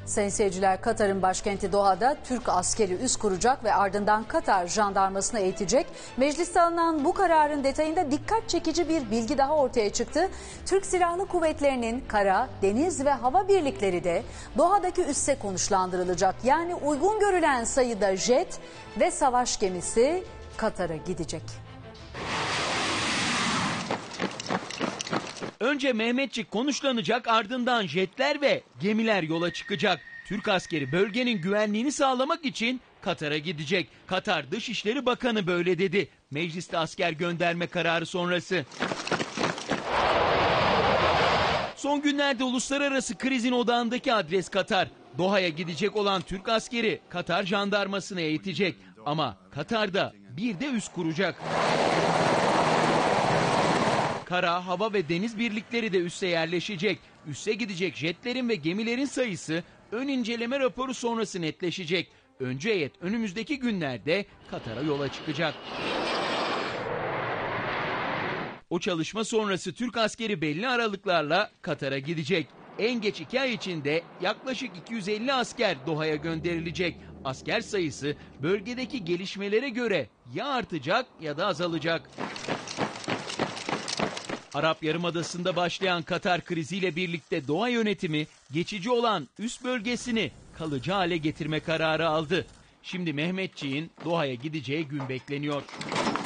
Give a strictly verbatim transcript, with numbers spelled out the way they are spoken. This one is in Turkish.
Sayın seyirciler, Katar'ın başkenti Doha'da Türk askeri üs kuracak ve ardından Katar jandarmasını eğitecek. Mecliste alınan bu kararın detayında dikkat çekici bir bilgi daha ortaya çıktı. Türk Silahlı Kuvvetleri'nin kara, deniz ve hava birlikleri de Doha'daki üsse konuşlandırılacak. Yani uygun görülen sayıda jet ve savaş gemisi Katar'a gidecek. Önce Mehmetçik konuşlanacak, ardından jetler ve gemiler yola çıkacak. Türk askeri bölgenin güvenliğini sağlamak için Katar'a gidecek. Katar Dışişleri Bakanı böyle dedi. Mecliste asker gönderme kararı sonrası. Son günlerde uluslararası krizin odağındaki adres Katar. Doha'ya gidecek olan Türk askeri Katar jandarmasını eğitecek. Ama Katar'da bir de üs kuracak. Kara, hava ve deniz birlikleri de üsse yerleşecek. Üsse gidecek jetlerin ve gemilerin sayısı ön inceleme raporu sonrası netleşecek. Öncü heyet önümüzdeki günlerde Katar'a yola çıkacak. O çalışma sonrası Türk askeri belli aralıklarla Katar'a gidecek. En geç iki ay içinde yaklaşık iki yüz elli asker Doha'ya gönderilecek. Asker sayısı bölgedeki gelişmelere göre ya artacak ya da azalacak. Arap Yarımadası'nda başlayan Katar kriziyle birlikte Doha yönetimi geçici olan üs bölgesini kalıcı hale getirme kararı aldı. Şimdi Mehmetçik'in Doha'ya gideceği gün bekleniyor.